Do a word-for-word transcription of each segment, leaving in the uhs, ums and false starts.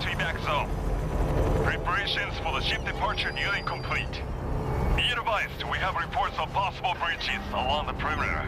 to evac zone. Preparations for the ship departure nearly complete. Be advised, we have reports of possible breaches along the perimeter.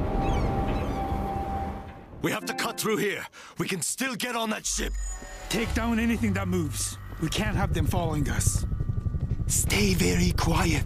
We have to cut through here. We can still get on that ship. Take down anything that moves. We can't have them following us. Stay very quiet.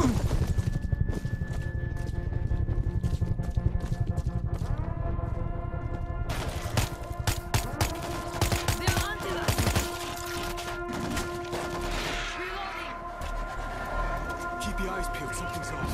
Keep your eyes peeled, something's off.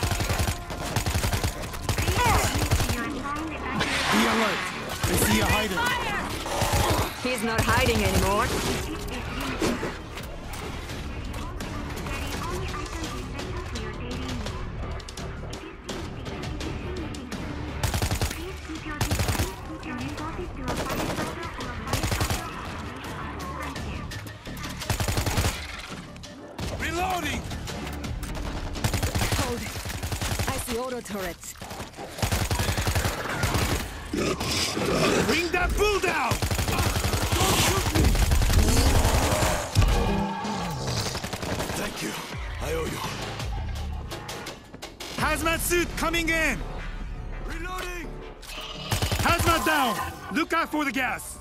Be alert. I see a hider. He's not hiding anymore. Reloading! Hold. I see auto turrets. Bring that bull down! Thank you. I owe you. Hazmat suit coming in! Reloading! Hazmat down! Look out for the gas!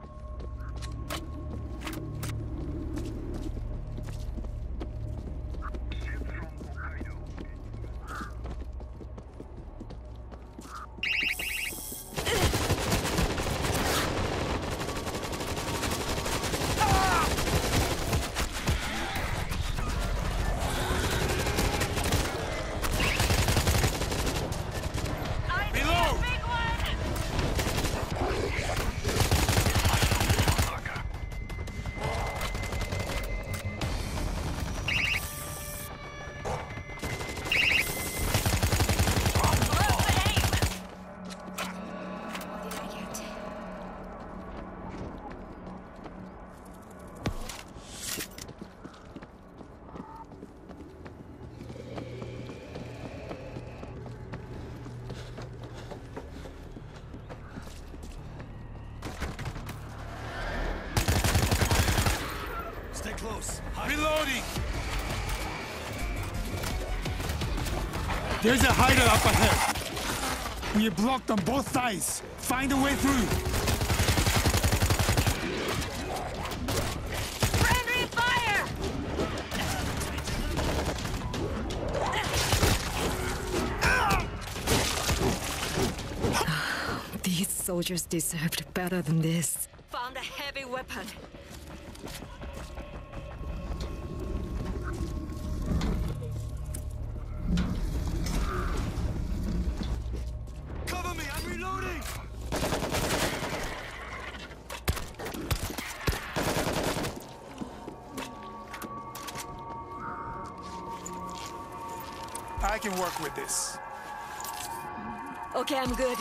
Stay close. Reloading! There's a hider up ahead. We are blocked on both sides. Find a way through. Friendly fire! These soldiers deserved better than this. Found a heavy weapon. Cover me! I'm reloading! I can work with this. Okay, I'm good.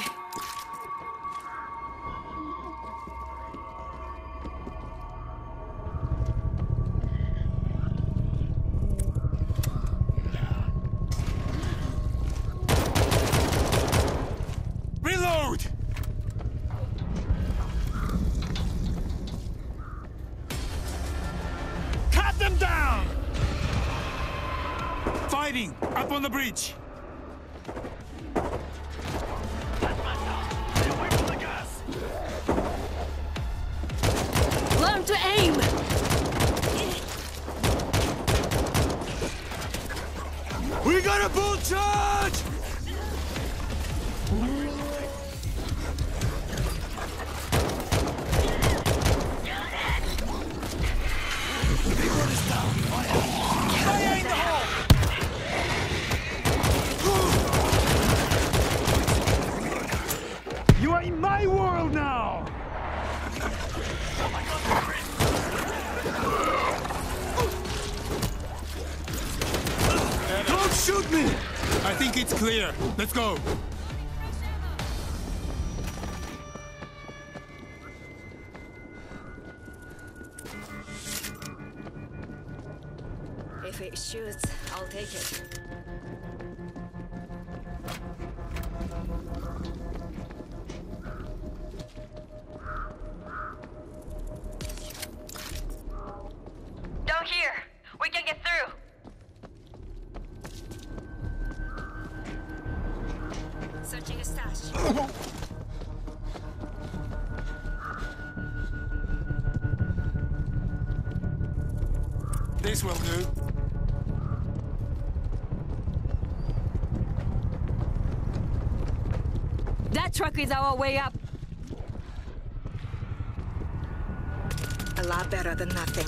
Reload! Cut them down! Fighting! Up on the bridge! Learn to aim! We got a bull charge! Fire in the hole! You are in my world now! Don't shoot me! I think it's clear. Let's go. If it shoots, I'll take it. This will do. That truck is our way up. A lot better than nothing.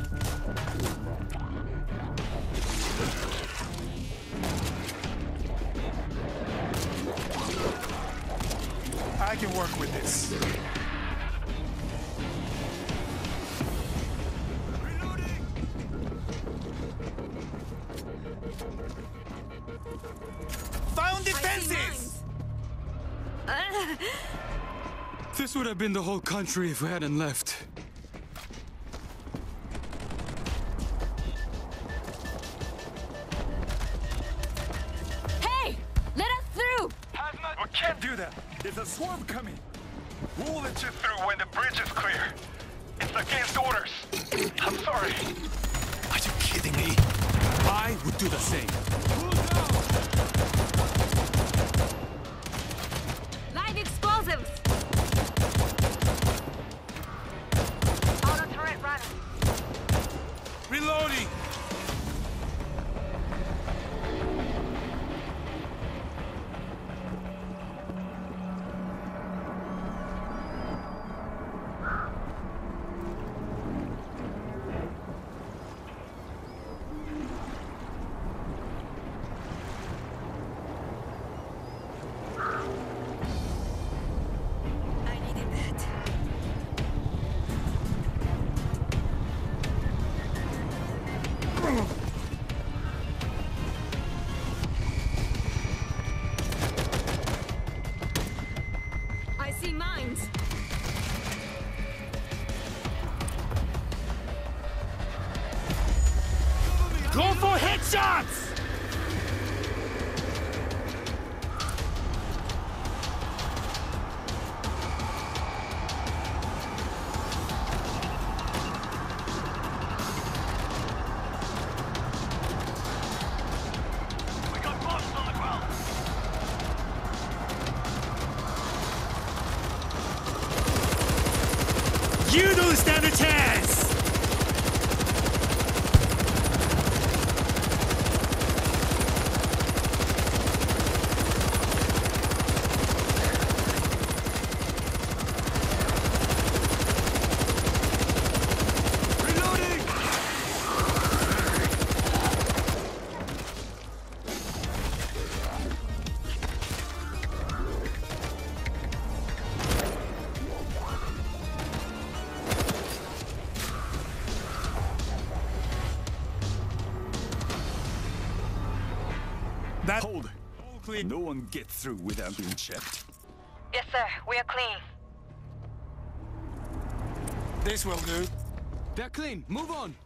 I can work with this. Reloading! Found defenses! This would have been the whole country if we hadn't left. Hey! Let us through! Hazmat, we can't do that. There's a swarm coming. We'll let you through when the bridge is clear. It's against orders. I'm sorry. Are you kidding me? I would do the same. Live explosives! Auto turret running. Reloading! I needed that. I see mines. Go for headshots! We got bosses on the ground. You don't stand a chance! Reloading! That Hold. all clean. No one gets through without being checked. Yes, sir. We are clean. This will do. They're clean. Move on.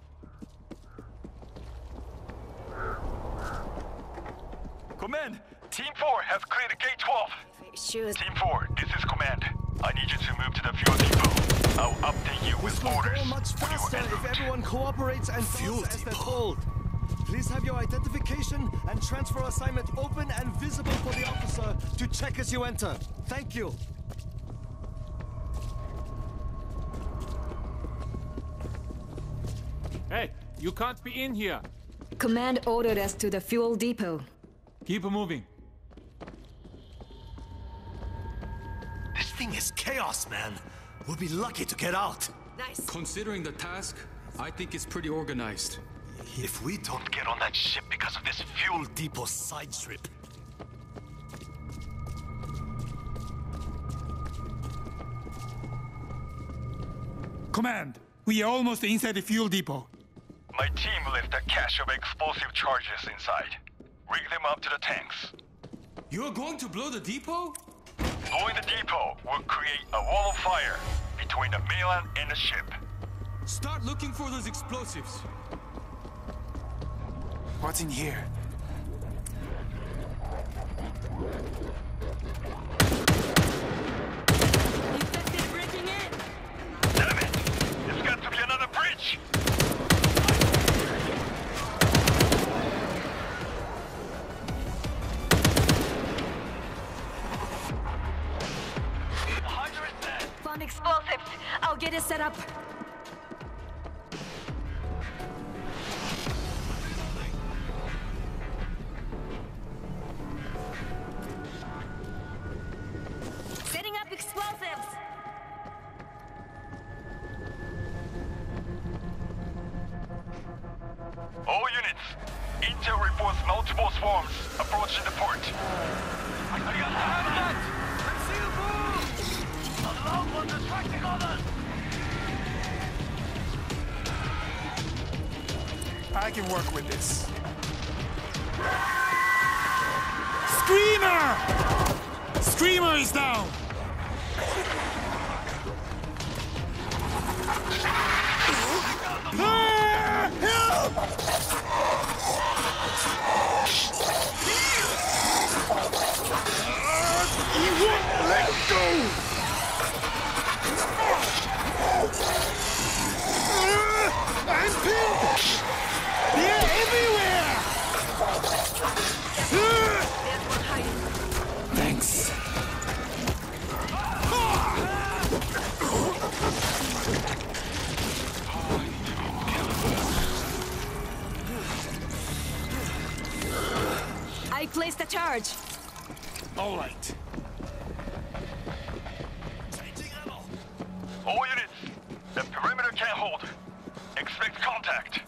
Command, Team four has cleared the gate twelve. Shoes. Team four, this is Command. I need you to move to the fuel depot. I'll update you with This will orders go much when you are faster en if route. everyone cooperates and Fuel does as they're depot. told. Please have your identification and transfer assignment open and visible for the officer to check as you enter. Thank you. Hey, you can't be in here. Command ordered us to the fuel depot. Keep moving. This thing is chaos, man. We'll be lucky to get out. Nice. Considering the task, I think it's pretty organized. If we don't get on that ship because of this fuel depot side trip. Command, we are almost inside the fuel depot. My team left a cache of explosive charges inside. Rig them up to the tanks. You're going to blow the depot? Blowing the depot will create a wall of fire between the mainland and the ship. Start looking for those explosives. What's in here? Infected breaking in. Damn it! There's got to be another bridge! The Hydra is dead! Found explosives. I'll get it set up. Intel reports multiple swarms approaching the port. I got that! I see the move! A loud one attracting others! I can work with this. Screamer! Screamer is down! Ah, help! He won't let go! Ah, I'm pinned! They're everywhere! Ah! Thanks. I placed a charge. All right. All units, the perimeter can't hold. Expect contact.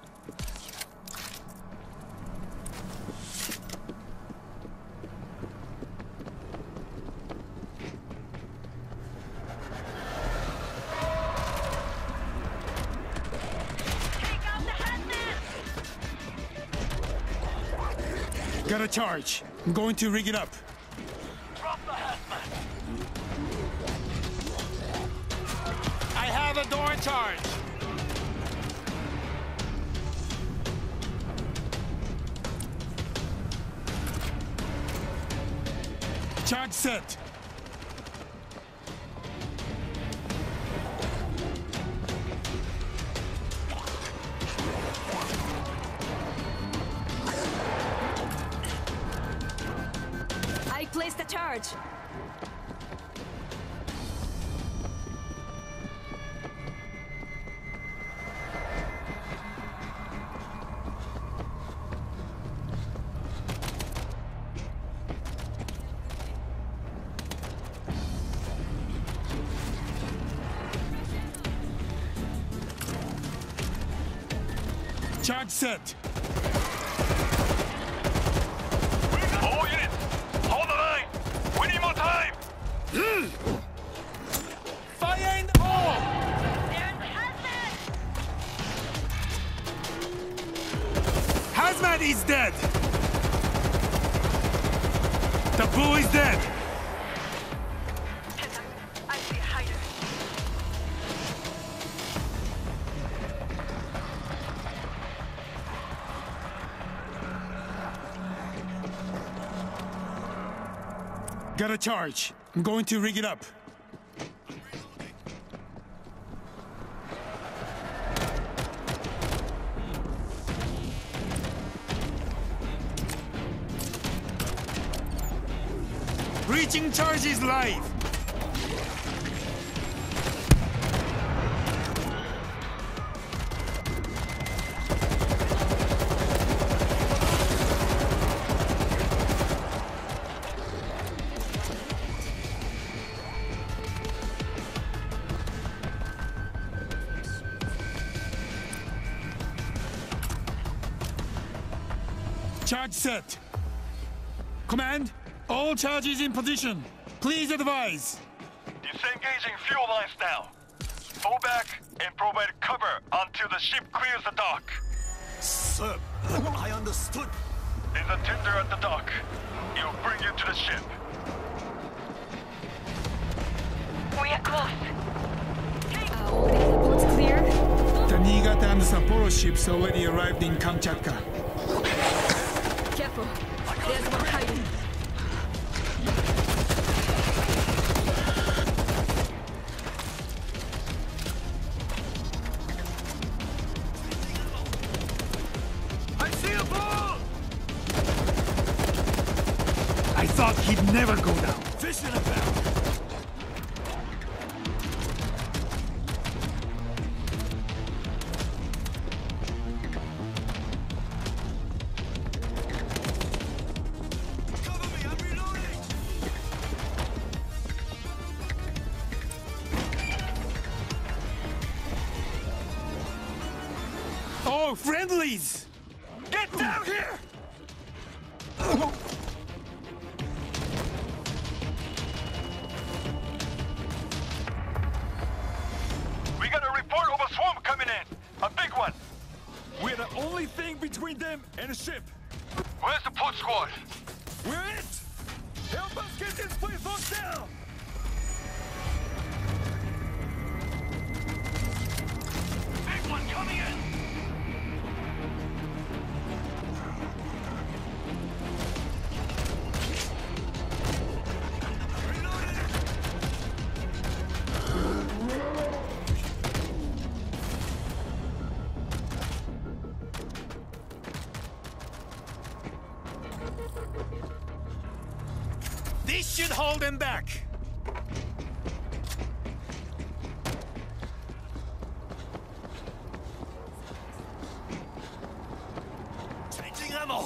Got a charge. I'm going to rig it up. Drop the hazmat. I have a door charge. Charge set. I placed a charge. Charge set. All units, hold the line. We need more time. Fire in all! Hazmat is dead! The bull is dead! I see a hider. Got a charge. I'm going to rig it up. Breaching charge is live. Charge set. Command, all charges in position. Please advise. Disengaging fuel lines now. Fall back and provide cover until the ship clears the dock. Sir, I understood. There's a tender at the dock. It'll bring you to the ship. We are close. Uh, all the ports clear? The Niigata and Sapporo ships already arrived in Kamchatka. Careful. There's one hiding. I see a ball! I thought he'd never go down. Fish in a barrel. Cover me, I'm reloading! Oh, friendlies! Get down here! We got a report of a swarm coming in. A big one. We're the only thing between them and a ship. Where's the port squad? We're it! Help us get this place locked down! Big one coming in. This should hold them back. Changing ammo.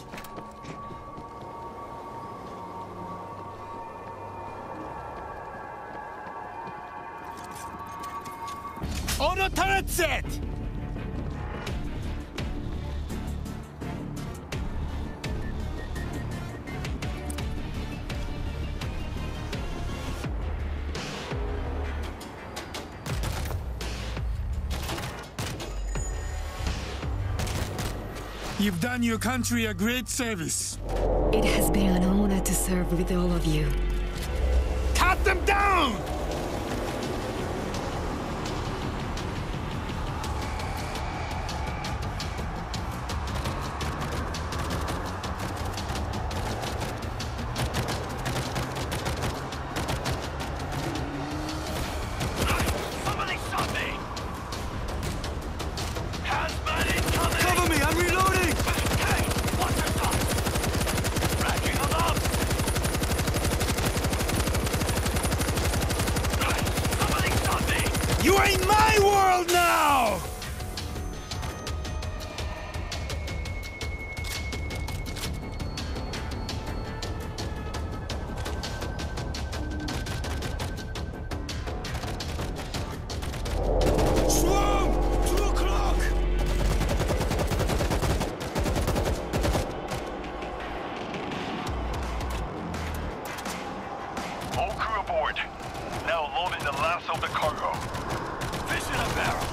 Auto turret set! You've done your country a great service. It has been an honor to serve with all of you. Cut them down! Somebody stop me! Hazmat incoming! Cover me, I'm reloading! Hey, watch yourself! Racking them up! Somebody stop me! You are in my world now! Swarm! Two o'clock! All crew aboard. Now loading the last of the cargo. Fish in a barrel.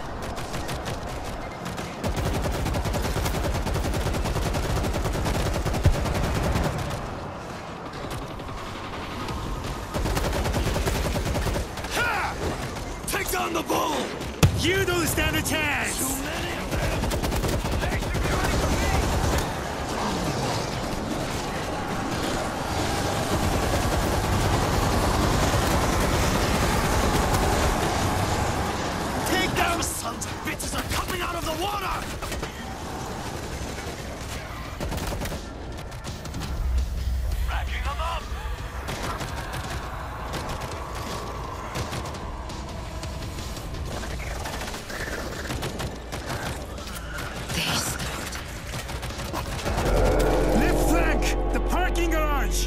Ha! Take down the bull! You don't stand a chance! Too many of them! They should be ready for me! Take them! Those sons of bitches are coming out of the water! Racking them up! This. Left flank! The parking garage!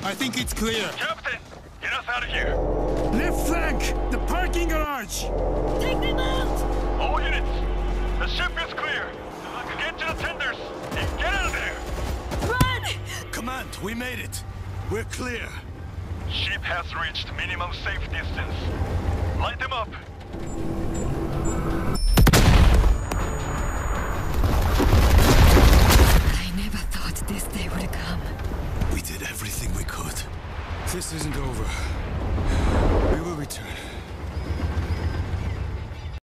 I think it's clear. Captain, get us out of here. Left flank! The parking garage! Take them out! All units, the ship is clear. Get to the tenders and get out of there. Run! Command, we made it. We're clear. Ship has reached minimum safe distance. Light them up. I never thought this day would come. We did everything we could. This isn't over. We will return.